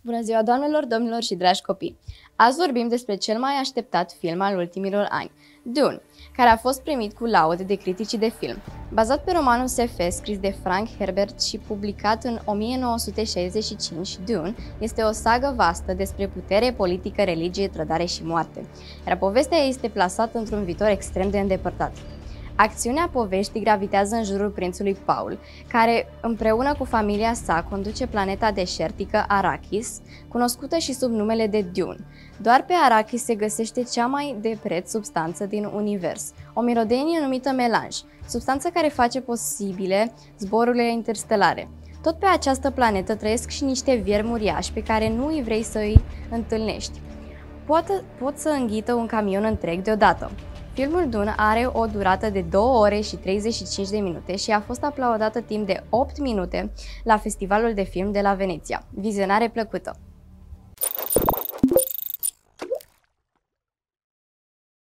Bună ziua, doamnelor, domnilor și dragi copii! Azi vorbim despre cel mai așteptat film al ultimilor ani, Dune, care a fost primit cu laude de criticii de film. Bazat pe romanul SF scris de Frank Herbert și publicat în 1965, Dune este o sagă vastă despre putere, politică, religie, trădare și moarte, iar povestea este plasată într-un viitor extrem de îndepărtat. Acțiunea poveștii gravitează în jurul prințului Paul, care, împreună cu familia sa, conduce planeta deșertică Arrakis, cunoscută și sub numele de Dune. Doar pe Arrakis se găsește cea mai de preț substanță din univers, o mirodenie numită melanj, substanță care face posibile zborurile interstelare. Tot pe această planetă trăiesc și niște viermi uriași pe care nu îi vrei să îi întâlnești. Pot să înghită un camion întreg deodată. Filmul Dune are o durată de 2 ore și 35 de minute și a fost aplaudată timp de 8 minute la Festivalul de Film de la Veneția. Vizionare plăcută!